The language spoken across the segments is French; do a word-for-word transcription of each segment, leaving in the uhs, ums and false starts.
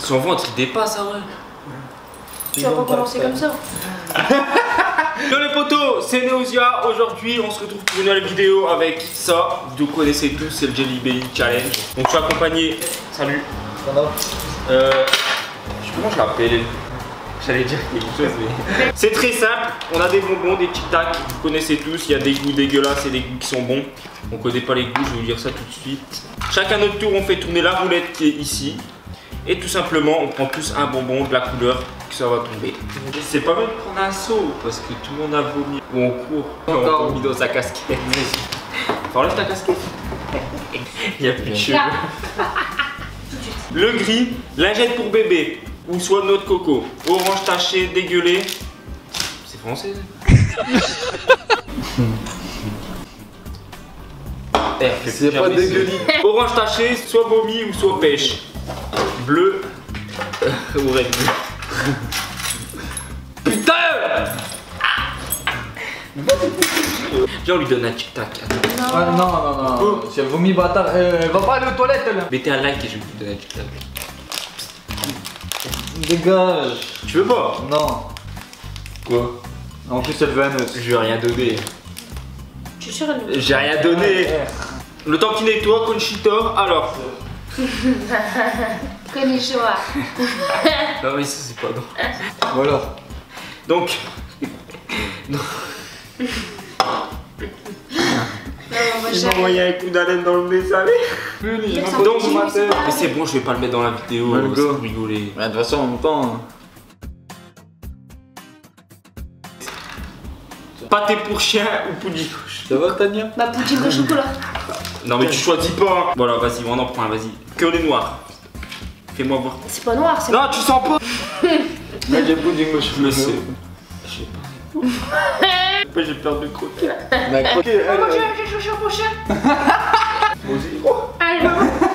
Son ventre il dépasse, ah ouais. Tu vas pas commencer comme ça. Yo les potos, c'est Neosia. Aujourd'hui on se retrouve pour une nouvelle vidéo avec ça. Vous connaissez tous, c'est le Jelly Belly Challenge. Donc je suis accompagné. Salut. Euh. Je sais comment je l'appelle. J'allais dire quelque chose mais. C'est très simple, on a des bonbons, des tic tac, vous connaissez tous, il y a des goûts dégueulasses et des goûts qui sont bons. On connaît pas les goûts, je vais vous dire ça tout de suite. Chacun notre tour, on fait tourner la roulette qui est ici. Et tout simplement, on prend tous un bonbon de la couleur que ça va tomber. C'est pas mal de prendre un saut parce que tout le monde a vomi. Ou on court, on a vomi dans sa casquette. Enfin, enlève ta casquette. Il y a plus de cheveux. Le gris, lingette pour bébé. Ou soit noix de coco. Orange taché, dégueulé. C'est français. Eh, c'est pas dégueulé. Orange taché, soit vomi ou soit pêche. Bleu ou red. Putain! Viens, on lui donne un tic tac. Non, ah, non, non, non. Oh. J'ai vomi bâtard. Euh, va pas aller aux toilettes là. Mettez un like et je vais vous donner un tic tac. Dégage. Tu veux pas? Non. Quoi? En plus elle veut un os. Je vais rien donner. Tu es sûr elle... J'ai rien donné. Le temps qu'il nettoie, Conchitor, alors. Konnichiwa. Non mais ça c'est pas drôle. Voilà. Donc. Non. J'ai envoyé un coup d'haleine dans le nez salé. Donc, mais c'est bon, je vais pas le mettre dans la vidéo, c'est pour rigoler. De toute façon, en même temps. Pâté pour chien ou poudinouche? Ça va, Tania? Bah, poudine au chocolat. Non, mais tu choisis pas. Voilà, vas-y, on en prend un, vas-y. Que les noirs. Fais-moi voir. C'est pas noir, c'est. Non, tu sens pas. Moi, j'ai pouding au chocolat. Je le sais. Je sais pas. J'ai peur de croquer. On a croqué. Moi, j'ai cherché un prochain. Moi aussi. Allez,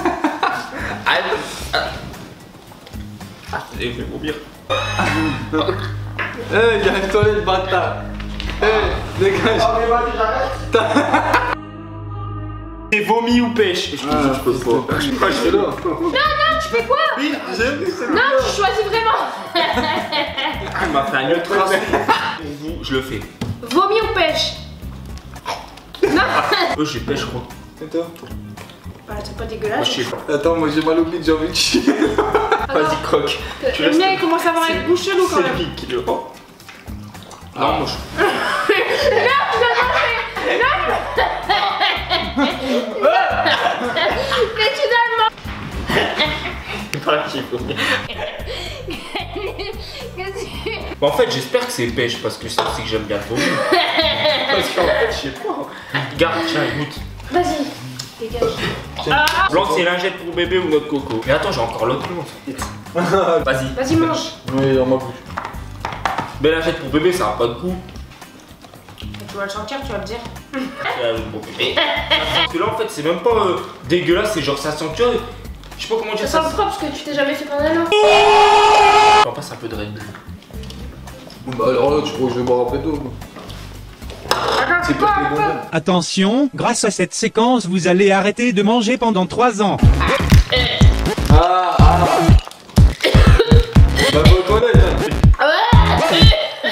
Ah, je vais vomir. Eh, y'a une toilette, bâtard. Eh, dégage. Oh, mais vas-y, j'arrête. C'est vomi ou pêche? Je ah, je peux pas. Je peux pas, je fais là. Non, non, tu fais quoi? Oui, j'aime. Non, tu choisis vraiment. Ah, il m'a fait un autre trace. Pour vous, je le fais. Vomi ou pêche? Non. Eux, j'ai pêche, je crois. Et toi? Bah, c'est pas Moi, dégueulasse. je sais pas. Attends, moi j'ai mal au bide, j'ai envie de chier. Vas-y, croque. Le mien, il commence à avoir une bouche chelou quand même. C'est lui qui le rend. Non, moi je. Non, tu dois manger. Non. Mais tu dois le manger. C'est pas qui faut. Qu'est-ce que Bon, en fait, j'espère que c'est pêche parce que c'est aussi que j'aime bien le vomir. Parce qu'en fait, je sais pas. Garde, tiens, goûte. Vas-y, dégage. Ah. Blanc, c'est lingette pour bébé ou notre coco. Mais attends, j'ai encore l'autre blanc. Vas-y. Vas-y, mange. Oui, dans ma bouche. Mais lingette pour bébé, ça n'a pas de goût. Tu vas le sentir, tu vas me dire. Pour bébé. Parce que là, en fait, c'est même pas euh, dégueulasse, c'est genre ça sent que. Je sais pas comment dire Ça ça. sent le propre parce que tu t'es jamais fait pendant un an. On passe un peu de Red Bull. Bah alors là, tu crois que je vais boire un peu d'eau? C'est pas tes bonbons. Attention, grâce à cette séquence, vous allez arrêter de manger pendant trois ans. Ah, ah. Bah, va aux toilettes. Ah ouais.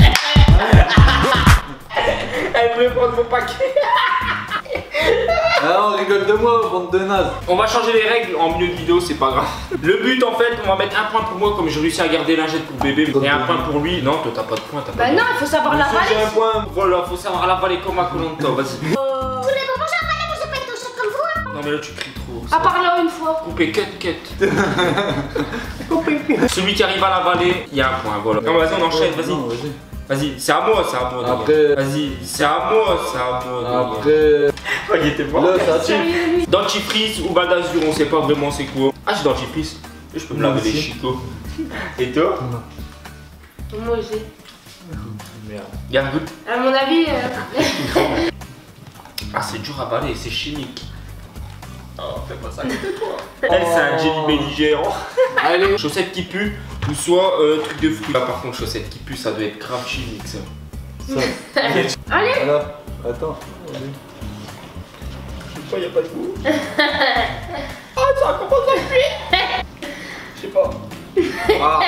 Elle voulait prendre mon paquet. Ah, on rigole de moi, bande de nazes. On va changer les règles en milieu de vidéo, c'est pas grave. Le but, en fait, on va mettre un point pour moi, comme j'ai réussi à garder lingette pour bébé, et un point pour lui. Non, toi, t'as pas de point, t'as pas Bah de non, point. il faut savoir J'ai l'avaler. un point. Voilà, faut savoir l'avaler comme à Koh-Lanta, vas-y. Vous voulez pas manger un palais, vous êtes pas tous comme vous. Non, mais là, tu cries trop. À part là une fois. Coupé, cut, cut. Celui qui arrive à l'avaler, il y a un point, voilà. Non, vas-y, on enchaîne, vas-y. Non, vas-y. Vas-y, c'est à moi, c'est à moi. Après- Vas-y, c'est à moi, c'est à moi. Après. Oh, il était mort. Là, ça tire. Sérieux, lui. Dentifrice ou balle d'azur, on sait pas vraiment c'est quoi. Ah, j'ai dentifrice. Je peux me Moi laver les aussi. chicots. Et toi? Moi aussi. Merde. Garde goûte. À mon avis. Euh... Ah, c'est dur à avaler, c'est chimique. Oh, fais pas ça à côté de toi. Elle, c'est un Jelly Belly géant. Allez, chaussettes qui puent ou soit euh, truc de fruits. Là, par contre, chaussettes qui puent, ça doit être grave chimique ça. Ça. Allez. Voilà. Attends. Je sais pas, y'a pas de goût. Ah, ça commence à cuire. Je sais pas. Ah.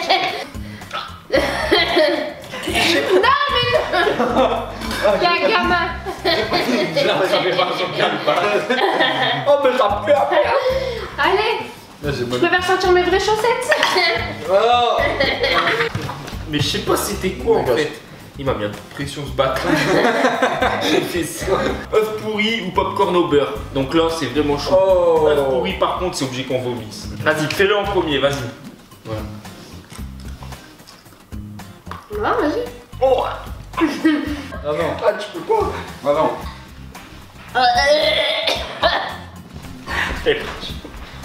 Non, mais non. Il y a un gamin. Ça fait pas son calme. Oh, mais ça pue à merde. Allez, Là, j'ai je mal. préfère sortir mes vraies chaussettes. Oh. Mais je sais pas c'était quoi en fait. Il m'a mis un coup de pression ce bâtard. J'ai fait ça. Œuf pourri ou popcorn au beurre. Donc là c'est vraiment chaud. Oh. Œuf pourri par contre c'est obligé qu'on vomisse. Vas-y, fais-le en premier, vas-y. Ouais. Non, vas-y. Oh. Ah non. Ah tu peux pas. Ah non. C'est parti.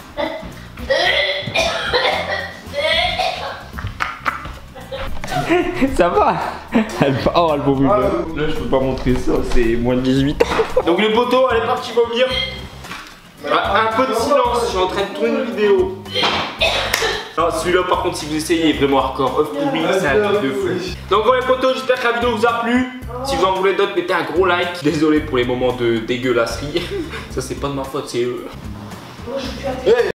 Ça va. Elle... Oh elle vomit. Ah, là je peux pas montrer ça, c'est moins de dix-huit ans. Donc le poteau, elle est partie vomir. Ah, un peu de silence, je suis en train de tourner une vidéo. Non, celui-là par contre si vous essayez est vraiment hardcore. Œuf pourri, c'est un truc de fou. Donc voilà les potos, j'espère que la vidéo vous a plu. Si vous en voulez d'autres, mettez un gros like. Désolé pour les moments de dégueulasserie. Ça c'est pas de ma faute, c'est eux. Moi, je suis plus à